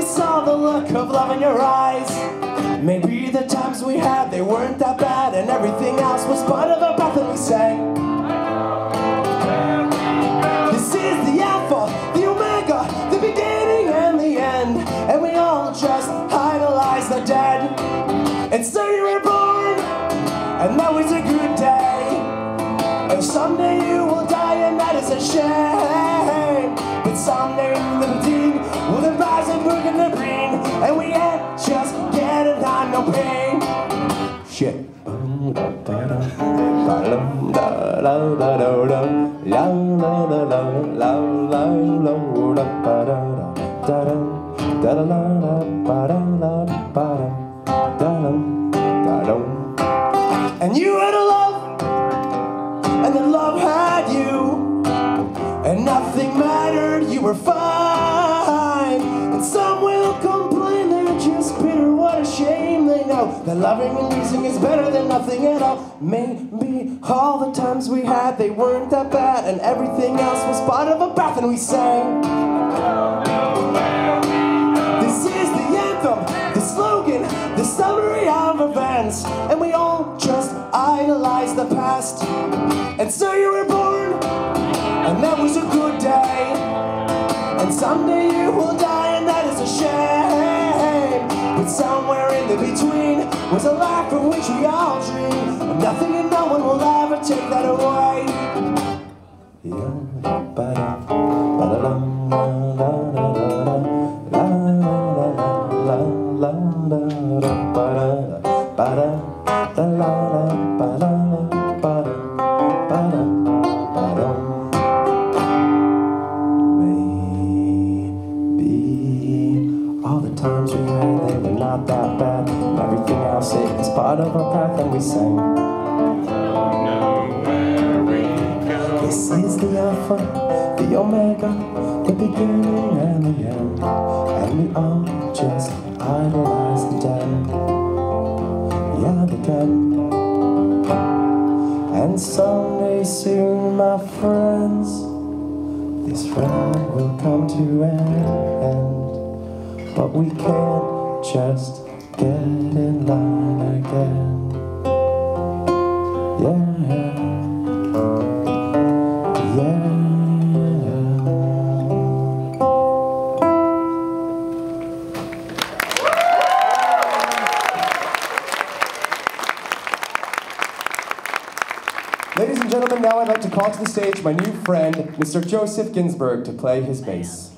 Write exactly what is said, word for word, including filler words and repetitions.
saw the look of love in your eyes. Maybe the times we had, they weren't that bad, and everything else was part of our breath that we sang. This is the Alpha, the Omega, the beginning and the end, and we all just idolize the dead. And so you were born, and that was a good day. And someday you will die, and that is a shame. But someday in the between, we'll the rise and we're gonna bring, and we ain't just getting on no pain. Shit. And you had a love, and then love had you, and nothing mattered, you were fine. And some will complain they're just bitter, what a shame. They know that loving and losing is better than nothing at all. Maybe all the times we had, they weren't that bad, and everything else was part of a breath and we sang. This is the anthem, the slogan, the summary of events, and we all just idolize the past. And so you were born, and that was a good day, and someday you will die, and that is a shame. But somewhere in the between was a life from which we all dream, and nothing and no one will ever take that away. All the times we had, they were not that bad, and everything else, it was part of our path, and we sang. This is the Alpha, the Omega, the beginning and the end, and we all just idolize the dead. Yeah, the dead. And someday soon, my friends, this ride will come to an end. But we can't just get in line again. Yeah, yeah. Ladies and gentlemen, now I'd like to call to the stage my new friend, Mister Joseph Ginsberg, to play his bass.